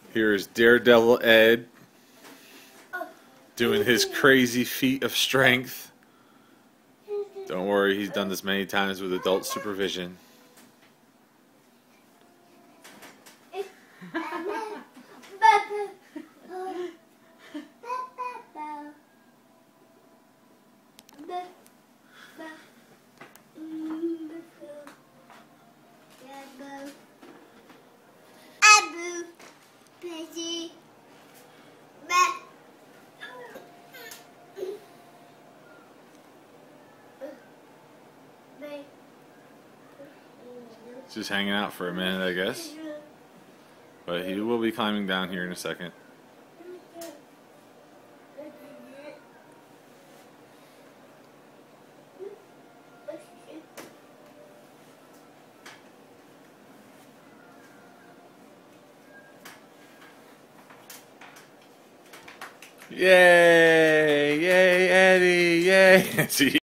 Here's Daredevil Ed doing his crazy feat of strength. Don't worry, he's done this many times with adult supervision. Just hanging out for a minute, I guess. But he will be climbing down here in a second. Yay! Yay, Eddie! Yay!